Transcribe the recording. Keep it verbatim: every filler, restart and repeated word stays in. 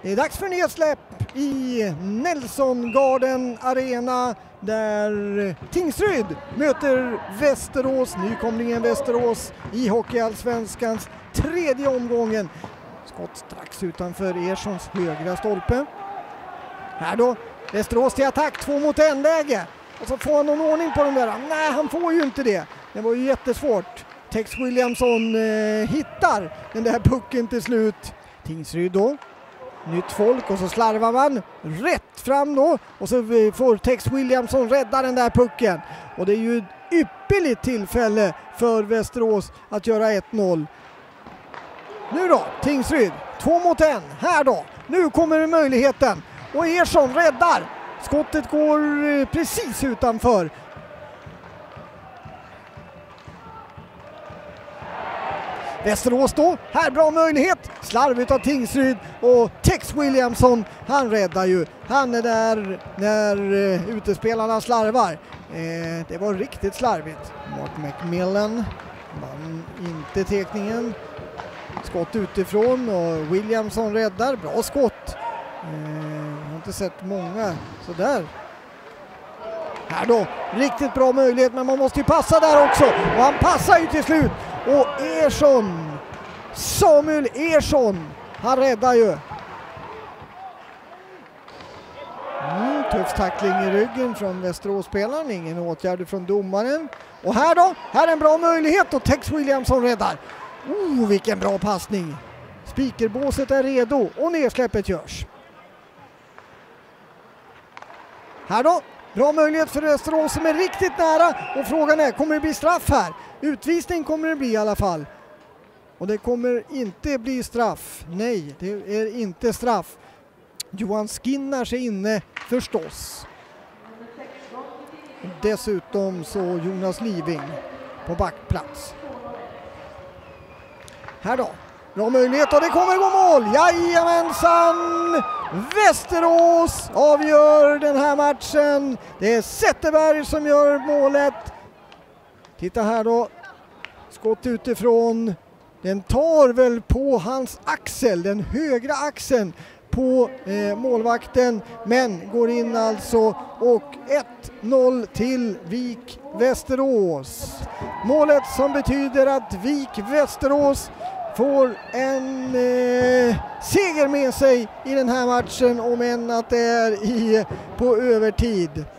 Det är dags för nedsläpp i Nelson Garden Arena där Tingsryd möter Västerås, nykomlingen Västerås i Hockeyallsvenskans tredje omgången. Skott strax utanför Erssons högra stolpe. Här då, Västerås till attack, två mot en läge. Och så får han någon ordning på den där. Nej, han får ju inte det. Det var ju jättesvårt. Tex Williamson eh, hittar den där pucken till slut. Tingsryd då. Nytt folk och så slarvar man rätt fram då. Och så får Tex Williamson rädda den där pucken. Och det är ju ett ypperligt tillfälle för Västerås att göra ett noll. Nu då, Tingsryd. Två mot en. Här då. Nu kommer möjligheten. Och Ersson räddar. Skottet går precis utanför. Västerås då, här bra möjlighet, slarvigt av Tingsryd och Tex Williamson, han räddar ju, han är där när uh, utespelarna slarvar. Eh, det var riktigt slarvigt. Mark McMillan vann inte tekningen, skott utifrån och Williamson räddar, bra skott. Eh, jag har inte sett många sådär. Här då, riktigt bra möjlighet men man måste ju passa där också och han passar ju till slut. Och Ersson, Samuel Ersson, han räddar ju. Mm, tuff tackling i ryggen från Västerås-spelaren, ingen åtgärd från domaren. Och här då, här är en bra möjlighet och Tex Williamson räddar. Oh, vilken bra passning. Spikerbåset är redo och nedsläppet görs. Här då, bra möjlighet för Västerås som är riktigt nära och frågan är, kommer det bli straff här? Utvisning kommer det bli i alla fall. Och det kommer inte bli straff. Nej, det är inte straff. Johan Skinnars är inne förstås. Dessutom så Jonas Living på backplats. Här då. Bra möjlighet och det kommer gå mål. Jajamensan! Västerås avgör den här matchen. Det är Zetterberg som gör målet. Titta här då. Skott utifrån. Den tar väl på hans axel, den högra axeln på eh, målvakten. Men går in alltså och ett noll till Vik Västerås. Målet som betyder att Vik Västerås får en eh, seger med sig i den här matchen, om än att det är i, på övertid.